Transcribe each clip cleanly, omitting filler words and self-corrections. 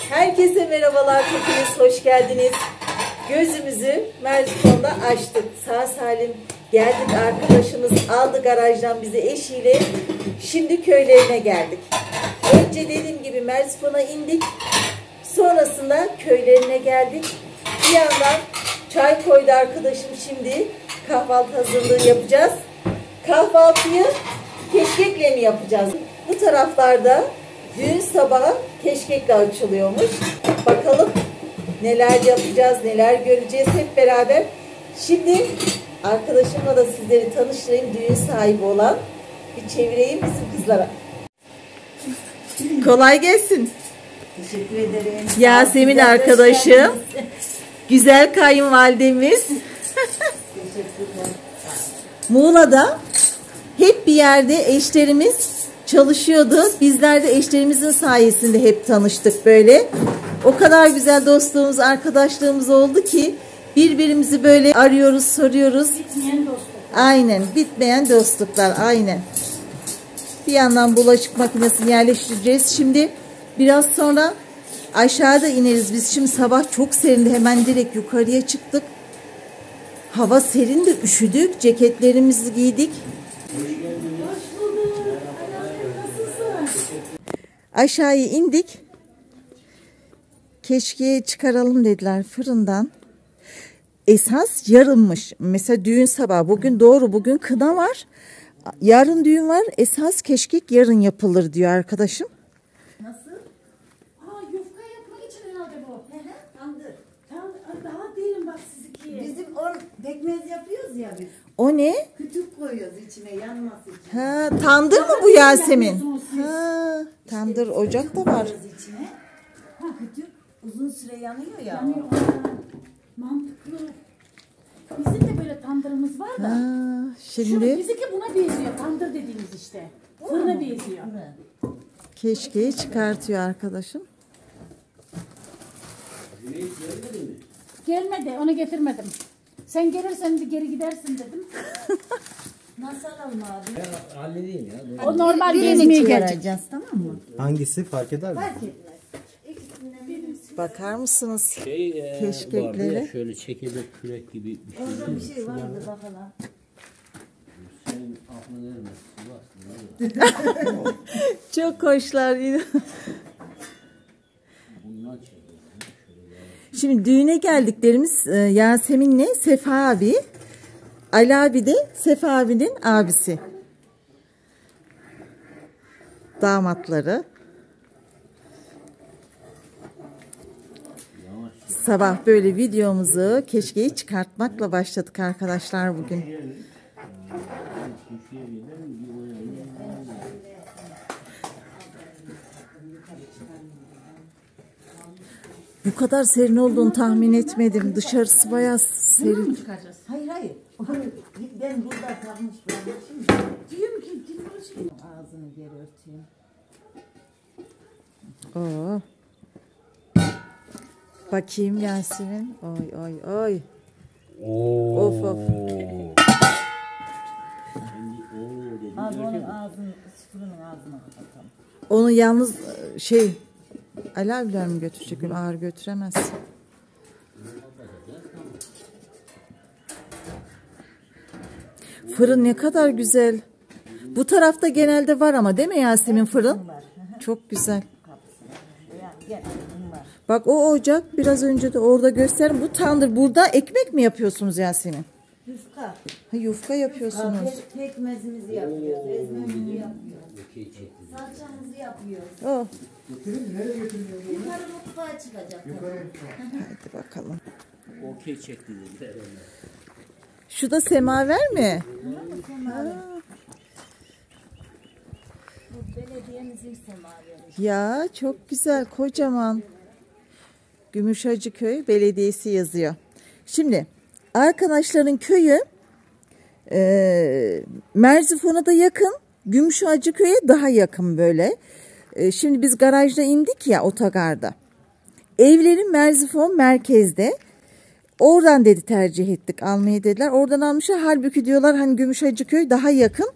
Herkese merhabalar, hepiniz hoş geldiniz. Gözümüzü Merzifon'da açtık. Sağ salim geldik, arkadaşımız aldı garajdan bizi eşiyle. Şimdi köylerine geldik. Önce dediğim gibi Merzifon'a indik. Sonrasında köylerine geldik. Bir yandan çay koydu arkadaşım, şimdi kahvaltı hazırlığı yapacağız. Kahvaltıyı keşkekle mi yapacağız? Bu taraflarda düğün sabahı keşkekle açılıyormuş. Bakalım neler yapacağız, neler göreceğiz hep beraber. Şimdi arkadaşımla da sizleri tanıştırayım. Düğün sahibi olan bir çevireyim bizim kızlara. Kolay gelsin. Teşekkür ederim. Yasemin arkadaşım. Güzel kayınvalidemiz. Teşekkürler. Muğla'da hep bir yerde eşlerimiz çalışıyordu. Bizler de eşlerimizin sayesinde hep tanıştık böyle. O kadar güzel dostluğumuz, arkadaşlığımız oldu ki birbirimizi böyle arıyoruz, soruyoruz. Bitmeyen dostluk. Aynen, bitmeyen dostluklar, aynen. Bir yandan bulaşık makinesini yerleştireceğiz. Şimdi biraz sonra aşağıda ineriz. Biz şimdi sabah çok serindi, hemen direkt yukarıya çıktık. Hava serindi, üşüdük, ceketlerimizi giydik. Aşağıya indik. Keşke çıkaralım dediler fırından. Esas yarınmış. Mesela düğün sabahı. Bugün doğru, bugün kına var. Yarın düğün var. Esas keşkek yarın yapılır diyor arkadaşım. Nasıl? Yufka yapmak için herhalde bu. Tandır. Daha değilim bak sizinki. Bizim pekmez yapıyoruz ya biz. O ne? Kütük koyuyoruz içine, yanması için. Ha, tandır mı bu Yasemin? Ha, tandır, işte ocak da var. İçine. Kütük uzun süre yanıyor ya. Mantıklı. Bizim de böyle tandırımız var da. Şimdi Bizimki buna benziyor. Tandır dediğimiz işte. Fırına benziyor. keşkeği çıkartıyor arkadaşım. Gelmedi. Onu getirmedim. Sen gelirsen de geri gidersin dedim. Nasıl alalım abi? Ben halledeyim ya. O normal gezmeye gelecek. Tamam mı? Hangisi fark eder mi? Fark etmez. Bakar mısınız? Keşkekleri. Vardı ya, şöyle çekirdek kürek gibi bir şey. Orada bir şey vardı bakalım. Senin aklına gelmez. Çok hoşlar. Şimdi düğüne geldiklerimiz Yasemin'le Sefa abi. Ali abi de Sefa abinin abisi. Damatları. Sabah böyle videomuzu keşkeği çıkartmakla başladık arkadaşlar bugün. Bu kadar serin olduğunu tahmin etmedim. Dışarısı bayağı serin. Hayır. Ben burada kalmış bırakmışım. Diyorum ki ağzını geri örteyim. Oo. Bakayım Yasemin. Oy. Of. Abi onun ağzını, fırının ağzına kapatalım. Onu yalnız Ali abiler mi götürecek? Ağır götüremez. Fırın ne kadar güzel. Bu tarafta genelde var ama değil mi Yasemin fırın? Çok güzel. Bak o ocak biraz önce de orada gösterdim. Bu tandır. Burada ekmek mi yapıyorsunuz Yasemin? Yufka. Yufka yapıyorsunuz. Pekmezimizi yapıyoruz. Ezmemizi yapıyoruz. Salçamızı yapıyoruz. Oh. Yukarı mutfağa çıkacak. Hadi bakalım. Okey çekti dediler. Şu da semaver mi? Bu belediyemizin semaveri. Ya çok güzel, kocaman. Gümüşhacıköy Belediyesi yazıyor. Şimdi arkadaşların köyü Merzifon'a da yakın, Gümüşhacıköy'e daha yakın böyle. Şimdi biz garajda indik ya, otogarda. Evleri Merzifon merkezde. Oradan dedi tercih ettik, almayı dediler. Oradan almışlar. Halbuki diyorlar hani Gümüşhacıköy daha yakın.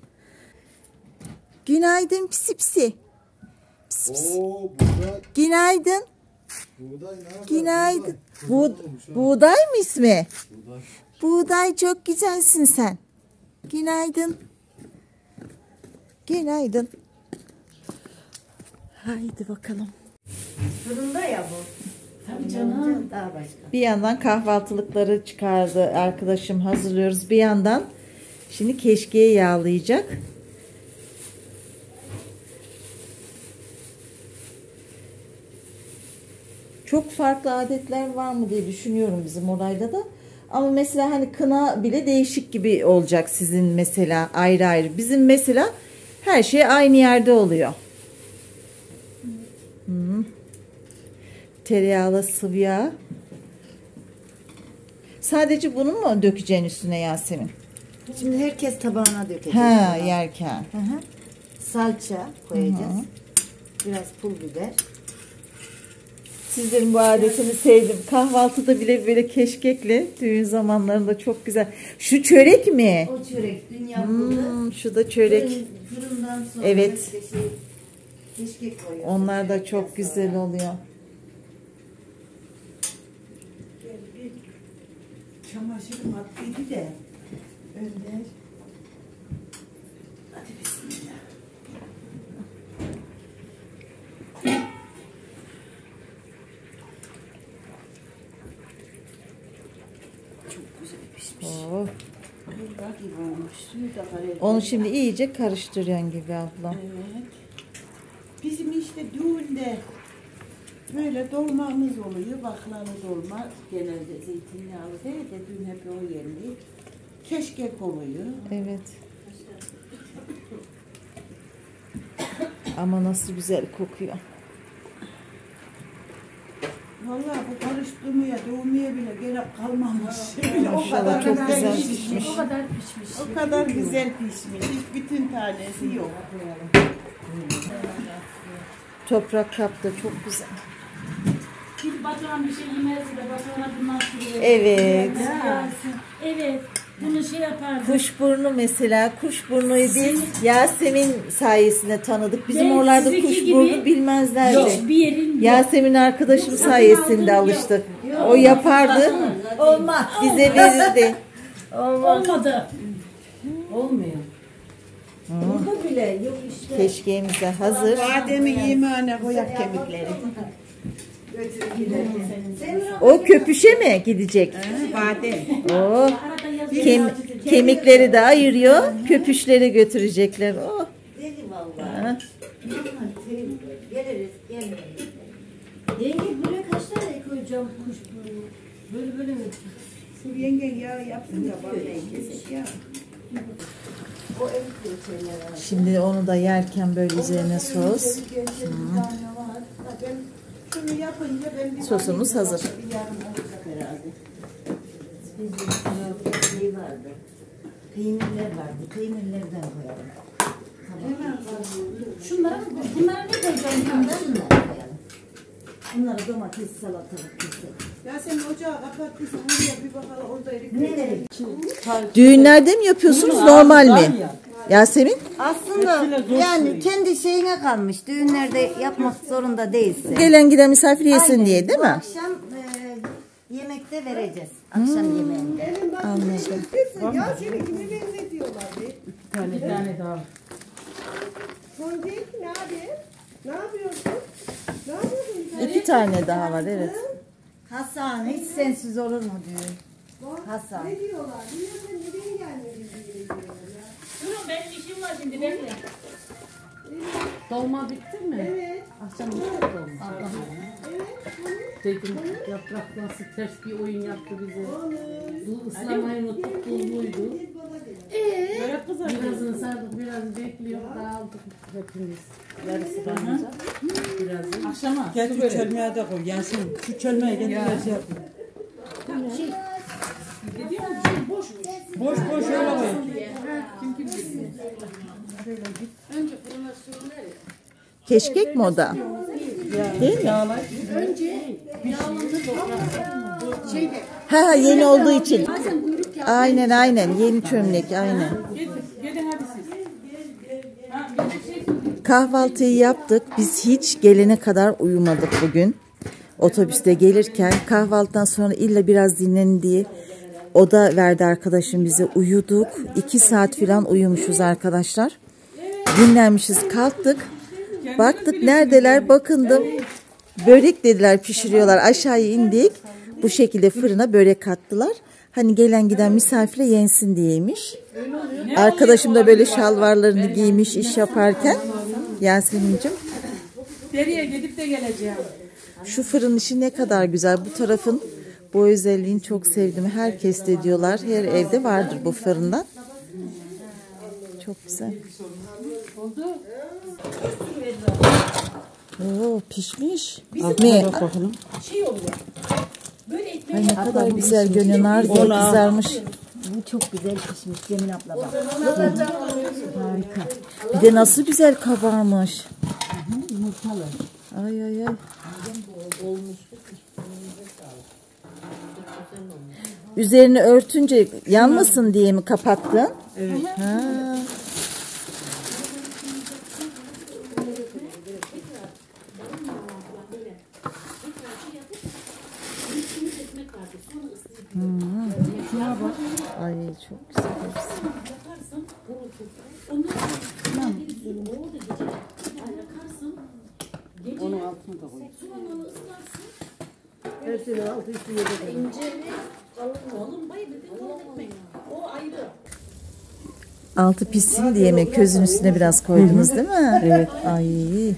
Günaydın pisi pisi. Pisi pisi. Günaydın. Günaydın. Buğday mı ismi? Buğday, çok güzelsin sen. Günaydın. Günaydın. Haydi bakalım. Fırında ya bu. Tabii canım. Daha başka. Bir yandan kahvaltılıkları çıkardı arkadaşım, hazırlıyoruz. Bir yandan şimdi keşkeği yağlayacak. Çok farklı adetler var mı diye düşünüyorum bizim orayda da. Ama mesela hani kına bile değişik gibi olacak sizin mesela, ayrı ayrı. Bizim mesela her şey aynı yerde oluyor. Tereyağlı sıvı yağ. Sadece bunu mu dökeceksin üstüne Yasemin? Şimdi herkes tabağına dökecek. Ha, yerken. Hı. Salça koyacağız. Biraz pul biber. Sizlerin bu adetini sevdim. Kahvaltıda bile böyle keşkekle, düğün zamanlarında çok güzel. Şu çörek mi? O çörek dün yapıldı. Şu da çörek. Fırından sonra Evet. işte keşkek koyuyoruz. Onlar da çok güzel oluyor. Çamaşırım attıydı de Önder. Hadi bismillah. Çok güzel pişmiş. Oh. Helva gibi olmuş. Suyu da var. Onu şimdi iyice karıştırıyorsun gibi abla. Evet. Bizim işte düğünde böyle dolmamız oluyor. Baklalı dolma genelde zeytinyağlı değil de dün hep o yerli. Keşkek oluyor. Evet. Ama nasıl güzel kokuyor. Vallahi bu karıştırmaya, doğmaya bile gerek kalmamış. Maşallah, çok güzel pişmiş. O kadar pişmiş. O kadar güzel pişmiş. Hiç bütün tanesi yok. Toprak kapta çok güzel. Bir Batuhan bir şey yemezdi de Batuhan'a bundan sürüyor. Evet. Evet. Bunu şey yapardı. Kuşburnu mesela. Kuşburnu'yu biz Yasemin sayesinde tanıdık. Bizim Ben oralarda sizinki kuşburnu gibi bilmezlerdi. Hiçbir yerin yok. Yasemin arkadaşım sayesinde alıştık. O yapardı. Olmaz. Bize verirdi. Olmadı. Olmuyor. Burada bile yok işte. Keşkeğimiz de hazır. Bademi yemeğine koyak kemikleri. Götürüp gidelim. O köpüşe mi gidecek? Badem. O kemikleri de ayırıyor. Köpüşleri götürecekler. Oh. Deli vallahi. Geliriz, geliriz. Yenge buraya kaç tane koyacağım kuşburnu? Böyle mi? Şu yengen yağ yapsın da bana kesik ya. O en şeyler var. Şimdi onu da yerken böyle üzerine sos. Ben şunu yapınca ben bir Sosumuz hazır. bir yarım olacak herhalde. Bizim şey vardı. Peynirler vardı. Peynirlerden koyalım. Bunlara ne koyacağım yanında? Şunları koyalım. Bunları domates, salatalık keselim. Ya sen ocağı kapattıysan oraya bir bakalım orada erik. Neleri? Düğünlerde mi yapıyorsunuz, normal mi? Yasemin? Aslında yani kendi şeyine kalmış. Düğünlerde yapmak zorunda değilse. Gelen giden misafir yesin Aynen. diye değil Bu mi? akşam yemekte vereceğiz. Akşam yemeğinde. Anladım. Ya seni kime benzetiyorlar be? Bir tane daha. Soncuk ne abi? Ne yapıyorsun? Ne yapıyorsun sen? 2 tane daha var, evet. Hasan hiç sensiz olur mu düğün? Hasan. Ne diyorlar? Niye sen neden gelmedin diye diyorlar ya. Durun benim işim var şimdi bekle. Dolma bitti mi? Evet. Akşam bitti dolma. Dedim yaprak nasıl ters bir oyun yaptı bize. Bu ıslamayı unuttuk, buzluydu. Böyle kızardı. Birazını sardık, biraz bekliyor. Dağıldık hepimiz. Yarısı kalmayacak. Birazını. Akşama. Gel şu çölmeye de koy Yasemin. Şu çölmeye gel biraz şey yapın. Boş boş öyle koy. Keşkek mi o da? Değil mi? Ha, yeni olduğu için. Aynen yeni çömlek aynen. Gelin hadi siz. Kahvaltıyı yaptık. Biz hiç gelene kadar uyumadık bugün. Otobüste gelirken kahvaltıdan sonra illa biraz dinlenin diye oda verdi arkadaşım bize. Uyuduk. 2 saat falan uyumuşuz arkadaşlar. Dinlenmişiz, kalktık. Baktık neredeler, bakındım. Börek dediler, pişiriyorlar. Aşağıya indik. Bu şekilde fırına börek attılar. Hani gelen giden misafire yensin diyeymiş. Arkadaşım da böyle şalvarlarını giymiş iş yaparken. Yasemin'cim. Nereye gidip de geleceğim. Şu fırın işi ne kadar güzel. Bu tarafın bu özelliğini çok sevdim. Herkes de diyorlar. Her evde vardır bu fırından. Çok güzel. Oo, pişmiş. Ne? Şey oluyor. Böyle ekmek Ay ne kadar güzel görünüyor. Nar diye kızarmış. Bu çok güzel pişmiş Cemil abla bak. Harika. Bir de nasıl güzel kabarmış. Yumurtalı. Ay ay ay. Üzerini örtünce yanmasın diye mi kapattın? Evet. Ha. Ay çok güzel. Onun altına da koy. Her sene altı üstü yedek. Altı pişsin diye mi közün üstüne biraz koydunuz değil mi? Evet. Ay.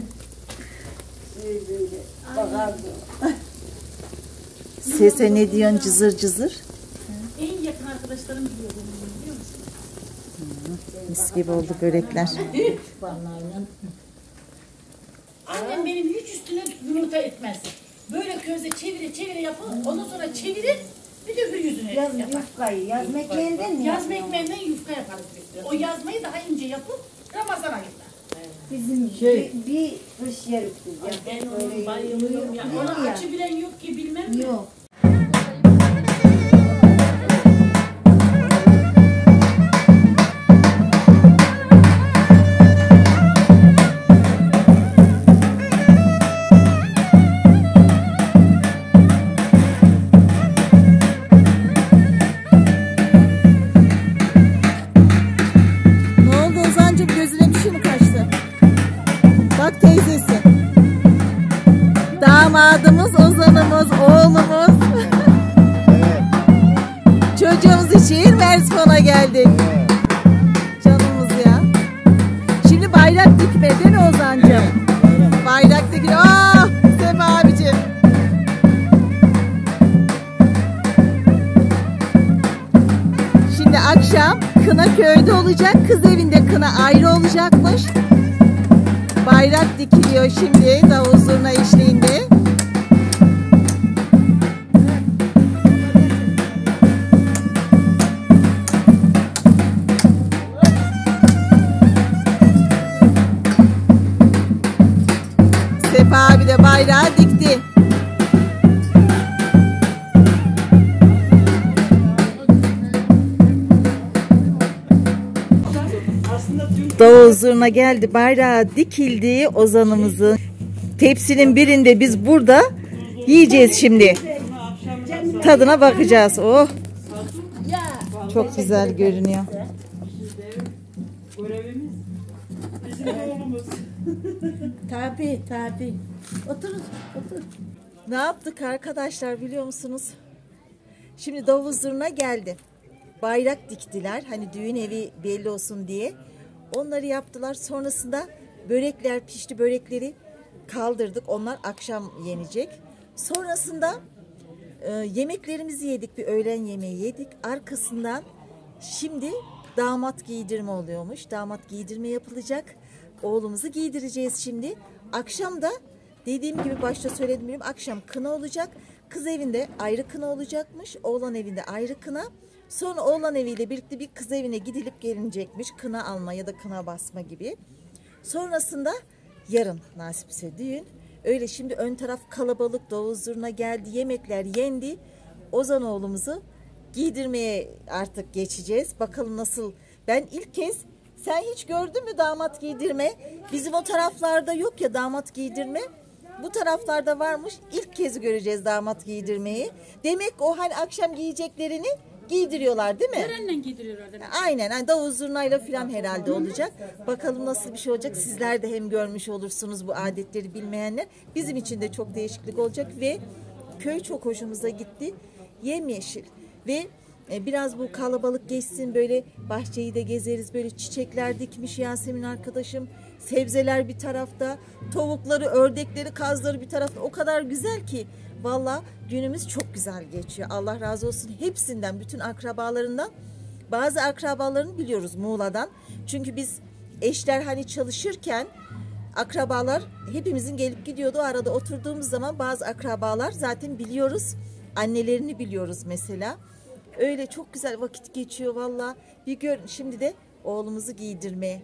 Sese ne diyorsun cızır cızır? en yakın arkadaşlarım biliyor bunu, biliyor musun? Mis gibi oldu börekler. Annem benim hiç üstüne yumurta etmez. Böyle közde çevire yapar. Ondan sonra çevirir. Bir de öbür yüzüne Yaz yapar. yufkayı, yazma ekmeğinden mi? Yazma ekmeğinden yufka yaparız biz. O yazmayı daha ince yapıp Ramazan ayında. Bizim bir kış yeriz biz. Ya. Ben onun bayılıyorum ya. Ona açı bilen yok ki bilmem mi? Yok. Ne oldu Ozan'cığım, gözüne bir şey mi kaçtı? Bak teyzesi. Damadımız, Ozan'ımız, oğlumuz. Çocuğumuz için Mersin'e geldik. Canımız ya. Şimdi bayrak dikme değil mi Ozan'cığım? Bayrak dikme. Oh! Sefa abicim. Şimdi akşam kına köyde olacak. Kız evinde kına ayrı olacakmış. Bayrak dikiliyor şimdi davul zurna eşliğinde. Sefa abi de bayrağı dikti. Davul zurna geldi, bayrağı dikildi Ozan'ımızın. Tepsinin birinde biz burada yiyeceğiz şimdi. Tadına bakacağız. Oh. Çok güzel görünüyor. Görevimiz bizim oğlumuz. Tabii. Otur. Ne yaptık arkadaşlar biliyor musunuz? Şimdi davul zurna geldi. Bayrak diktiler. Hani düğün evi belli olsun diye. Onları yaptılar. Sonrasında börekler pişti. Börekleri kaldırdık. Onlar akşam yenecek. Sonrasında yemeklerimizi yedik. Bir öğlen yemeği yedik. Arkasından şimdi damat giydirme oluyormuş. Damat giydirme yapılacak. Oğlumuzu giydireceğiz şimdi. Akşam da dediğim gibi başta söyledim bilmiyorum. Akşam kına olacak. Kız evinde ayrı kına olacakmış. Oğlan evinde ayrı kına. Sonra oğlan eviyle birlikte bir kız evine gidilip gelinecekmiş. Kına alma ya da kına basma gibi. Sonrasında yarın nasipse düğün. Öyle şimdi ön taraf kalabalık, davul zurna geldi, yemekler yendi. Ozan oğlumuzu giydirmeye artık geçeceğiz. Bakalım nasıl. Ben ilk kez, sen hiç gördün mü damat giydirme? Bizim o taraflarda yok ya damat giydirme. bu taraflarda varmış. İlk kez göreceğiz damat giydirmeyi. Demek o hani akşam giyeceklerini giydiriyorlar değil mi? Törenle giydiriyorlar demek. Aynen. Yani davul zurnayla falan herhalde olacak. Bakalım nasıl bir şey olacak. Sizler de hem görmüş olursunuz bu adetleri bilmeyenler. Bizim için de çok değişiklik olacak ve köy çok hoşumuza gitti. Yemyeşil ve biraz bu kalabalık geçsin, böyle bahçeyi de gezeriz, böyle çiçekler dikmiş Yasemin arkadaşım, sebzeler bir tarafta, tavukları, ördekleri, kazları bir tarafta, o kadar güzel ki valla günümüz çok güzel geçiyor. Allah razı olsun hepsinden, bütün akrabalarından. Bazı akrabalarını biliyoruz Muğla'dan, çünkü biz eşler hani çalışırken akrabalar hepimizin gelip gidiyordu. O arada oturduğumuz zaman bazı akrabalar zaten biliyoruz, annelerini biliyoruz mesela. Öyle çok güzel vakit geçiyor valla. Bir gör, şimdi de oğlumuzu giydirmeye.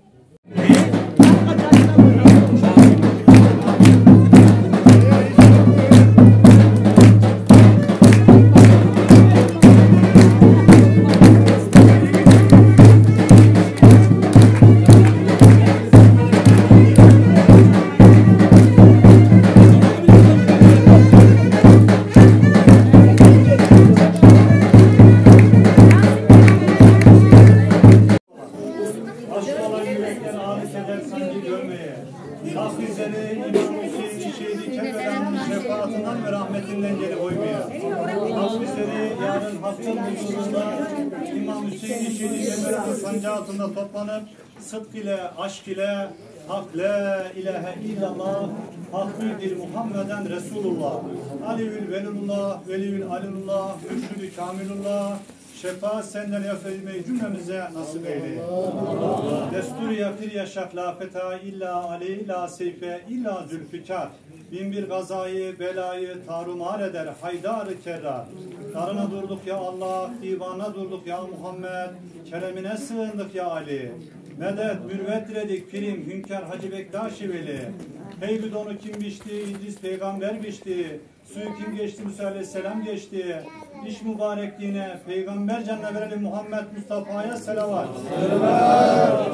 Şefaatinden ve rahmetinden geri koymaya. Hak bizleri yarın hakkın huzurunda İmam Hüseyin İşini Cemre'nin sancağı altında toplanıp sıdk ile, aşk ile, hak la ilahe illallah, hakkıdır Muhammeden Resulullah, Aliyül Velullah, Veliyül Alilullah, Mürşid-i Kamilullah, şefaat senden affedilmeyi cümlemize nasip eyle. Destur yakir yaşak la feta illa ali illa seyfe illa zülfikar. Binbir gazayı, belayı tarumar eder haydar-ı kerrar. Darına durduk ya Allah, divana durduk ya Muhammed, keremine sığındık ya Ali. Medet, mürvet diledik pirim, hünkâr Hacı Bektaş-ı Veli. Hey bidonu kim biçti, İdris peygamber biçti. Suyu kim geçti, Musa aleyhisselam geçti. İş mübarekliğine, peygamber canına verelim Muhammed Mustafa'ya selavat. Selavat.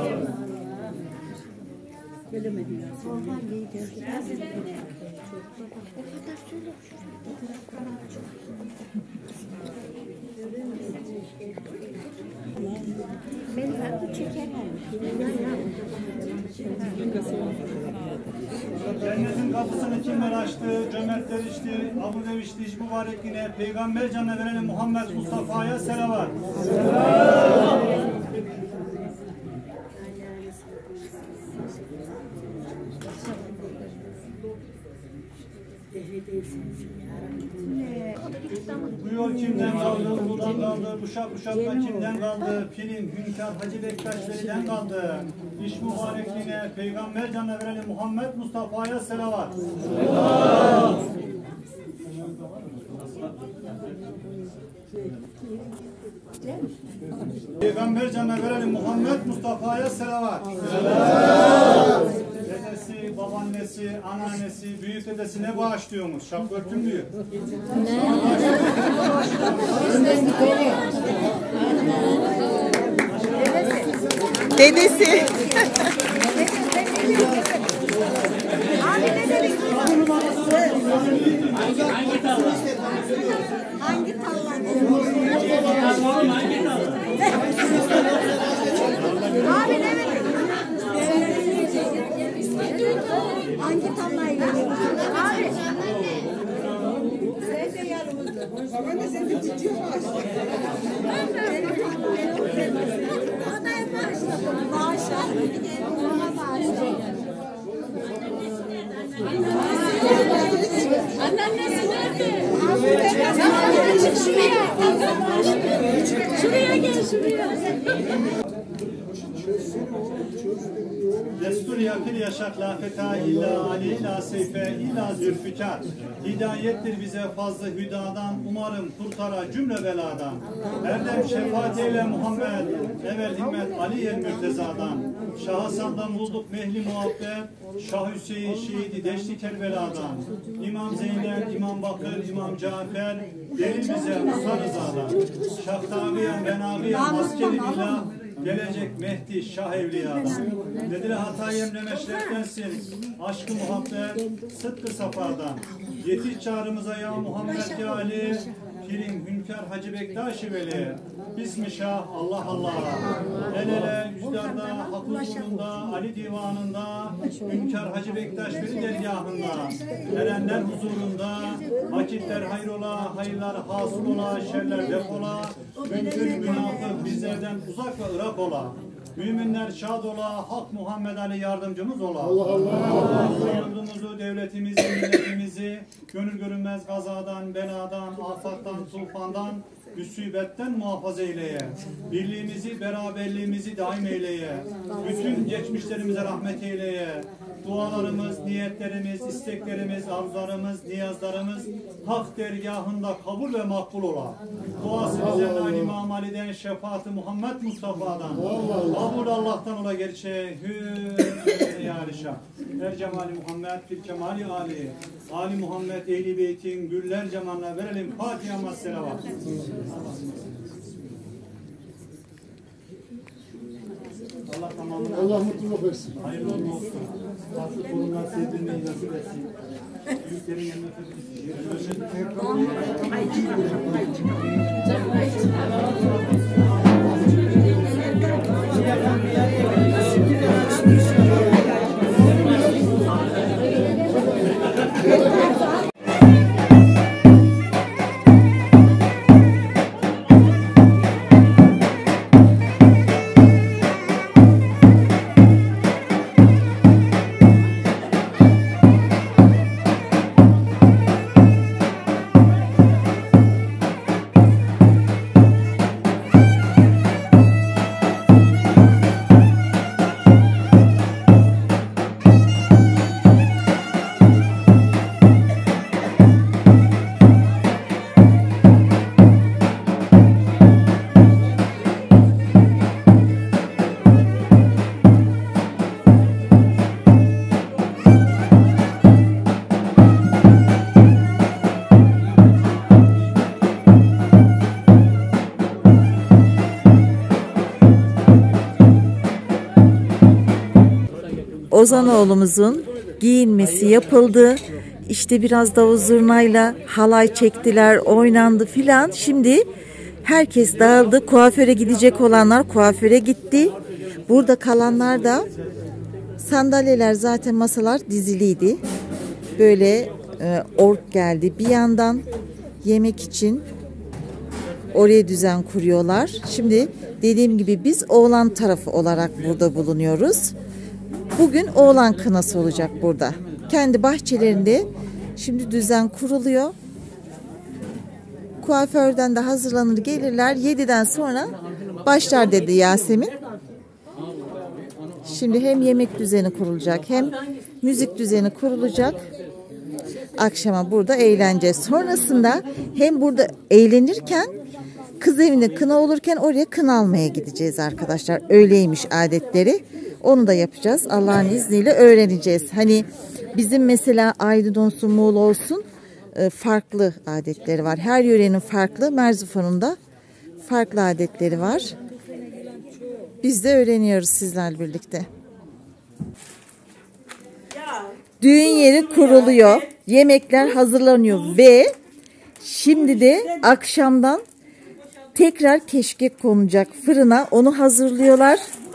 Cennetin kapısını kimler açtı, cömertler içti, Abu Devişti, iş mübarekliğine, peygamber canına verelim Muhammed Mustafa'ya selavat. Selavat. Bu yol kimden kaldı, buradan kaldı, uşak uşakla kimden kaldı, pilim, hünkâr, Hacı Bektaş Veli'den kaldı. İş mübarekliğine, peygamber canına verelim Muhammed Mustafa'ya selavat. Selavat. Peygamber canına verelim Muhammed Mustafa'ya selavat. Selavat. Dedesi, babaannesi, anneannesi, büyük dedesine bağışlıyormuş. Şapörtüm diyor. Dedesi. Hangi tallan? Abi ne verir? Hangi tallayı veriyor? Abi. Sen de yanımızda. Babaanne sen de ciddi bağışla. O da bağışla. Bağışla. Ona bağışla. Anneannesi nerede? Şuraya gel, şuraya. Destur yakil yaşak la feta illa ali illa seyfe illa zülfikar. Hidayettir bize fazla hüdadan, umarım kurtara cümle beladan. Erdem şefaat eyle Muhammed, evvel himmet Ali el Mürteza'dan. Şah Hasan'dan bulduk mehli muhabbet, Şah Hüseyin şehidi deşti Kerbela'dan. İmam Zeynep, İmam Bakır, İmam Cafer, verir bize Musa Rıza'dan. Şah Tabiyen, Ben Abiyen, askeri billah, gelecek Mehdi Şah Evliya'dan. Dediler Hatay Emre Meşrep'tensin, aşkı muhabbet, sıdkı safadan. Yetiş çağrımıza ya Muhammed ya Ali, Pirim Hünkar Hacı Bektaş-ı Veli. Bismillah Allah Allah. El ele yüzlerde, hak huzurunda, Ali divanında, Hünkar Hacı Bektaş Veli dergahında. Erenler huzurunda, vakitler hayrola, hayırlar hasıl ola, şerler defola, mümkün münafık bizlerden uzak ve ırak ola. Müminler şad ola, Hak Muhammed Ali yardımcımız ola. Allah yurdumuzu, devletimizi, milletimizi, gönül görünmez gazadan, beladan, afattan, tufandan, müsibetten muhafaza eyleye. Birliğimizi, beraberliğimizi daim eyleye. Bütün geçmişlerimize rahmet eyleye. Dualarımız, niyetlerimiz, isteklerimiz, arzularımız, niyazlarımız hak dergahında kabul ve makbul ola. Duası bize Nail İmam Ali'den, şefaati Muhammed Mustafa'dan. Kabul Allah'tan ola gerçeği. Ya Alişah. Her cemali Muhammed, bir cemali Ali. Ali Muhammed, Ehli Beyt'in güller cemalına verelim. Fatiha Masselavat. Allah tamamını. Allah mutluluk versin. Hayırlı olsun. Tatlı torunlar sevdirmeyi nasip etsin. Büyüklerin yanına Ozan oğlumuzun giyinmesi yapıldı. İşte biraz davul zurnayla halay çektiler, oynandı filan. Şimdi herkes dağıldı. Kuaföre gidecek olanlar kuaföre gitti. Burada kalanlar da sandalyeler, zaten masalar diziliydi. Böyle ork geldi. Bir yandan yemek için oraya düzen kuruyorlar. Şimdi dediğim gibi biz oğlan tarafı olarak burada bulunuyoruz. Bugün oğlan kınası olacak burada. Kendi bahçelerinde şimdi düzen kuruluyor. Kuaförden de hazırlanır gelirler. 7'den sonra başlar dedi Yasemin. Şimdi hem yemek düzeni kurulacak hem müzik düzeni kurulacak. Akşama burada eğlence. Sonrasında hem burada eğlenirken kız evinde kına olurken oraya kına almaya gideceğiz arkadaşlar. Öyleymiş adetleri. Onu da yapacağız. Allah'ın izniyle öğreneceğiz. Hani bizim mesela Aydın olsun, Muğla olsun farklı adetleri var. Her yörenin farklı. Merzifon'un da farklı adetleri var. Biz de öğreniyoruz sizlerle birlikte. Düğün yeri kuruluyor. Yemekler hazırlanıyor ve şimdi de akşamdan tekrar keşkek konacak fırına. Onu hazırlıyorlar.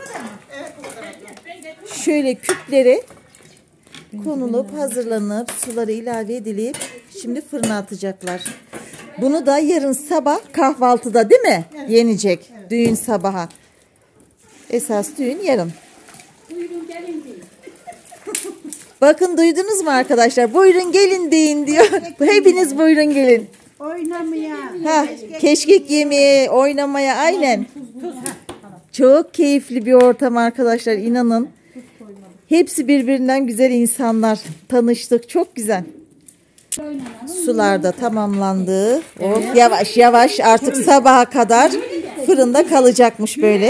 Şöyle küplere konulup hazırlanıp suları ilave edilip şimdi fırına atacaklar. Bunu da yarın sabah kahvaltıda değil mi? Evet. Yenecek. Evet. Düğün sabaha. Esas düğün yarın. Buyurun gelin deyin. Bakın duydunuz mu arkadaşlar? Buyurun gelin deyin diyor. Hepiniz buyurun gelin. Oynamaya. Ha, keşkek yemeye, oynamaya aynen. Çok keyifli bir ortam arkadaşlar, inanın. Hepsi birbirinden güzel insanlar. Tanıştık. Çok güzel. Sular da tamamlandı. Oh, yavaş yavaş artık sabaha kadar fırında kalacakmış böyle.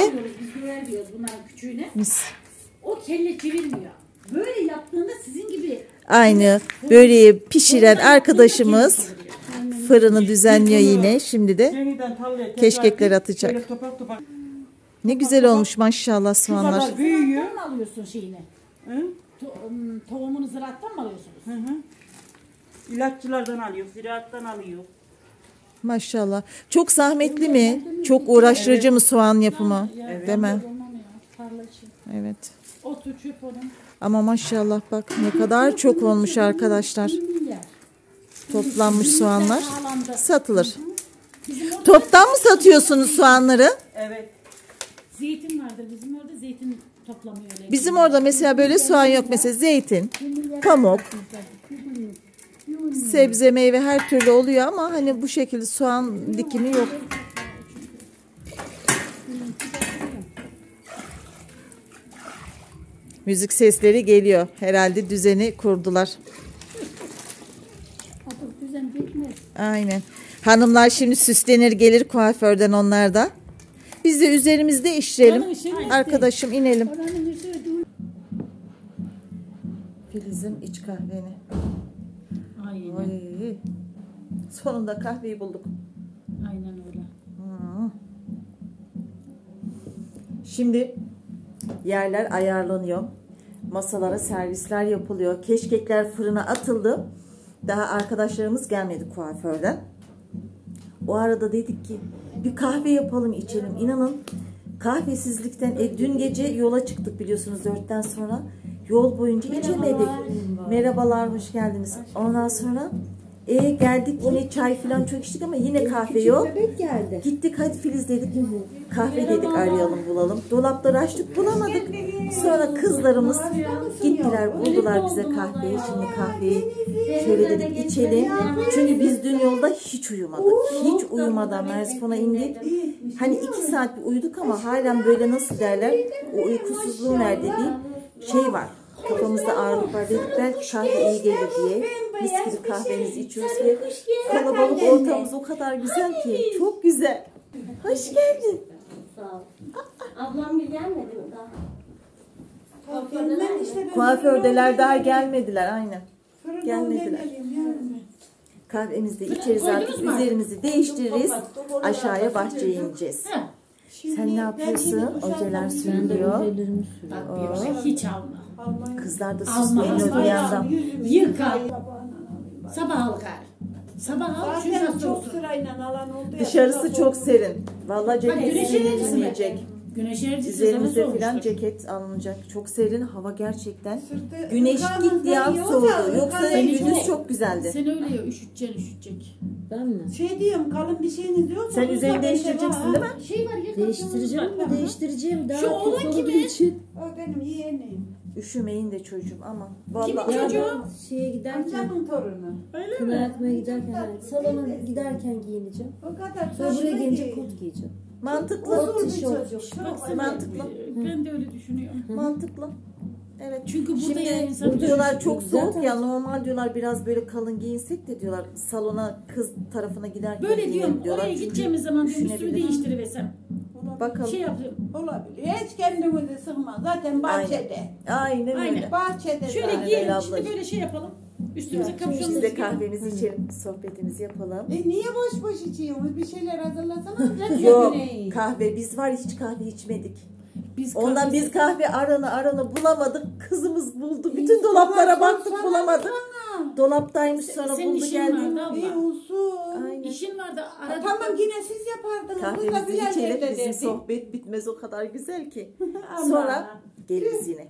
Mis. O kelle çevirmiyor. Böyle yaptığında sizin gibi. Aynı böreği pişiren arkadaşımız fırını düzenliyor yine. Şimdi de keşkekler atacak. Ne güzel olmuş maşallah soğanlar. kadar büyüyor. Ziraattan mı alıyorsun şeyini? Hı? Tohumunu ziraattan mı alıyorsunuz? Hı hı. İlaççılardan alıyor, ziraattan alıyor. Maşallah. Çok zahmetli mi? Çok uğraştırıcı mı soğan yapımı? Değil mi? Olmam ya. Tarla için. Evet. Otu çöp onun. Ama maşallah bak ne kadar çok olmuş arkadaşlar. Toplanmış soğanlar. Satılır. Toptan mı satıyorsunuz soğanları? Evet. Zeytin vardır. Bizim orada zeytin toplamıyor öyle. Bizim orada mesela böyle soğan yok. Mesela zeytin, pamuk, sebze, meyve her türlü oluyor ama hani bu şekilde soğan dikimi yok. Müzik sesleri geliyor. Herhalde düzeni kurdular. Düzen bitmez. Aynen. Hanımlar şimdi süslenir gelir kuaförden onlar da. Biz de üzerimizde işleyelim. Arkadaşım inelim. Filiz'im iç kahveni. Aynen. Oy. Sonunda kahveyi bulduk. Aynen öyle. Şimdi yerler ayarlanıyor. Masalara servisler yapılıyor. Keşkekler fırına atıldı. Daha arkadaşlarımız gelmedi kuaförden. O arada dedik ki bir kahve yapalım içelim. İnanın kahvesizlikten dün gece yola çıktık biliyorsunuz 4'ten sonra. Yol boyunca içemedik. Merhabalar, hoş geldiniz. Ondan sonra geldik yine çay falan çok içtik ama yine kahve yok. Gittik hadi Filiz dedik. Kahve dedik arayalım bulalım. Dolapları açtık bulamadık. Sonra kızlarımız gittiler buldular bize kahveyi. Şimdi kahveyi şöyle dedik içelim. Çünkü biz dün yolda hiç uyumadık. Hiç uyumadan Merzifon'a indik. Hani 2 saat bir uyuduk ama halen böyle nasıl derler o uykusuzluğun verdiği bir şey var. Kafamızda ağırlık var dedik belki kahve iyi gelir diye. Mis gibi kahvemizi içiyoruz ve kalabalık ortamımız o kadar güzel ki. Çok güzel. Hoş geldin. Sağ ol. Ablam bir gelmedi mi daha? Kuafördeler daha gelmediler aynen. Gelmediler. Kahvemizi de içeriz artık üzerimizi değiştiririz. Aşağıya bahçeye ineceğiz. Sen ne yapıyorsun? Ojeler sürülüyor. Hiç alma. Kızlar da süsleniyor bir yandan. Yıkar. Sabah al gari. Sabah al. Zaten çok sırayla alan oldu. Dışarısı çok serin. Vallahi ceket giyinmeyecek. Güneş enerjisi üzerimize falan ceket alınacak. Çok serin hava gerçekten. Güneş gittiği an soğudu. Yoksa gündüz çok güzeldi. Sen öyle ya üşütecek. Ben mi? Şey diyeyim kalın bir şeyiniz yok mu? Sen üzerini değiştireceksin değil mi? Şey var ya. Değiştireceğim. Daha şu olan kimi? için. O benim yeğenim. Üşümeyin de çocuğum ama. Kimin Vallahi çocuğu? Şeye giderken, Amcanın torunu. Öyle kına mi? yakmaya giderken, salona giderken giyineceğim. O kadar Sonra buraya taşlı gelince ki. kot giyeceğim. mantıklı. Uzun bir tişört. çocuk. Mantıklı. Ben de öyle düşünüyorum. Mantıklı. Evet. Çünkü burada Şimdi yani insan diyorlar çok soğuk Zaten- ya normal diyorlar biraz böyle kalın giyinsek de diyorlar salona kız tarafına giderken böyle giyinelim diyorum. diyorlar. Oraya Çünkü gideceğimiz zaman diyorum üstümü üşünebilir. değiştiriversem. Bakalım. Şey yapıyorum. Olabilir. Hiç kendimizi sıkma. Zaten bahçede. Aynen öyle. Aynen. Bahçede. Şöyle zaten. giyelim Öyle şimdi ablacığım. böyle şey yapalım. Üstümüze Biz kapşonumuzu de giyelim. kahvemizi içelim, sohbetimizi yapalım. Niye boş boş içiyorsunuz? Bir şeyler hazırlasana. Yok kahve biz var hiç kahve içmedik. Biz Ondan biz kahve arana bulamadık. Kızımız buldu. Bütün dolaplara baktık bulamadık. Dolaptaymış sonra senin buldu işin geldi. vardı İyi abla. olsun. Aynen. İşin vardı. Aradık. Tamam yine siz yapardınız. Bu da Kahvemizi Bilal içelim. evde Bizim dedi. sohbet bitmez o kadar güzel ki. Ama- Sonra geliriz yine.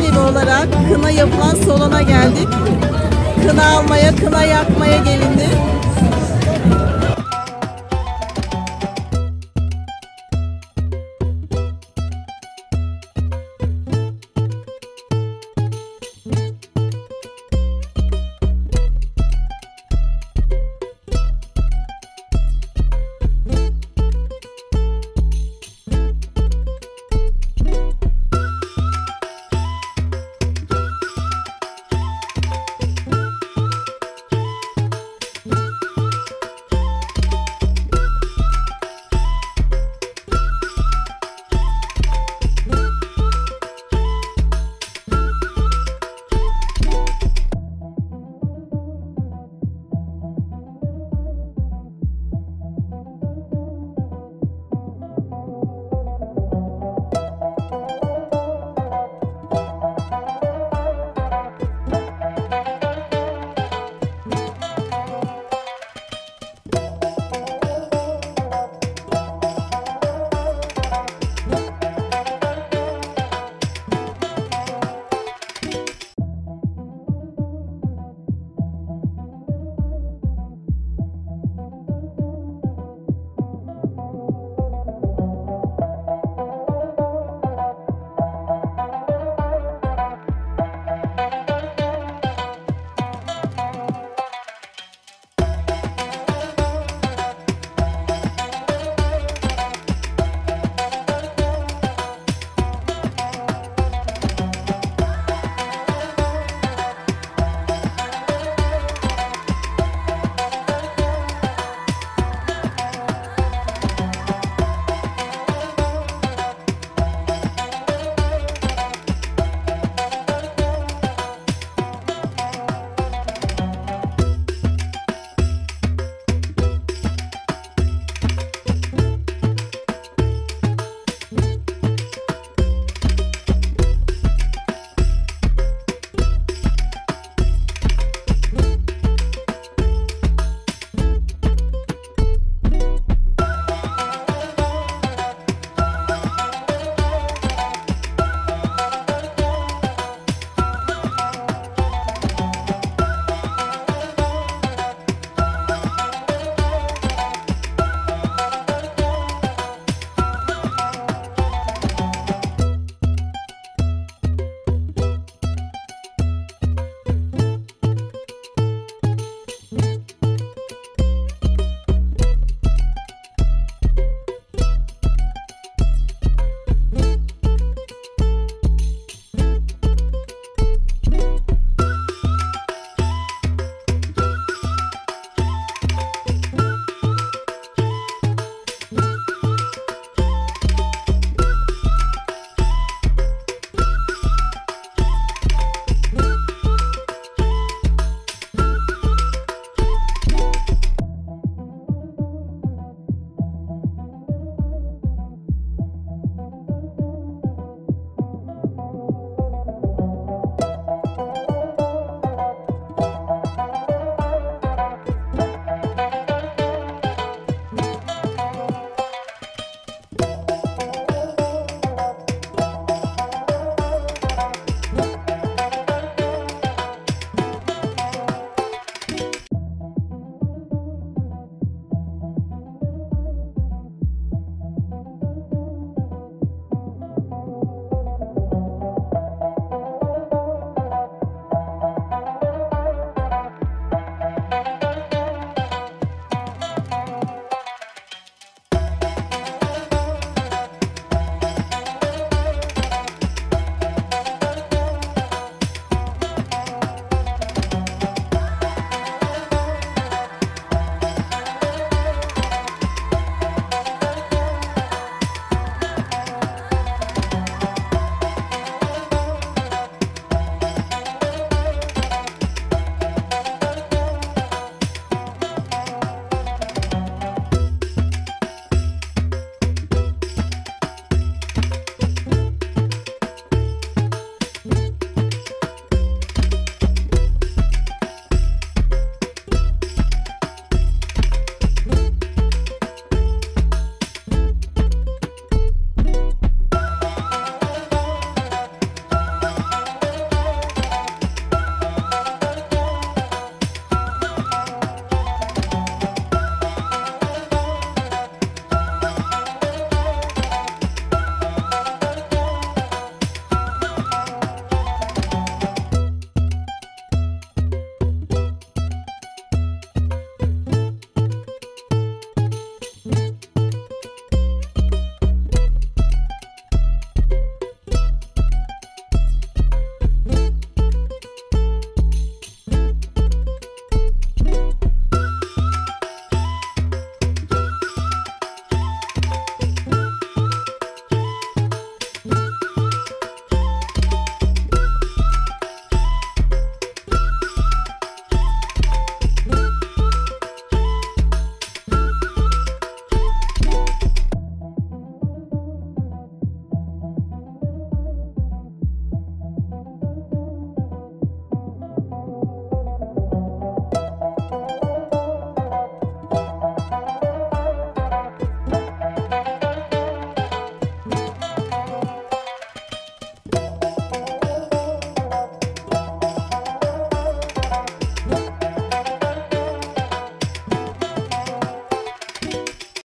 ekibi olarak kına yapılan salona geldik. Kına almaya, kına yakmaya gelindi.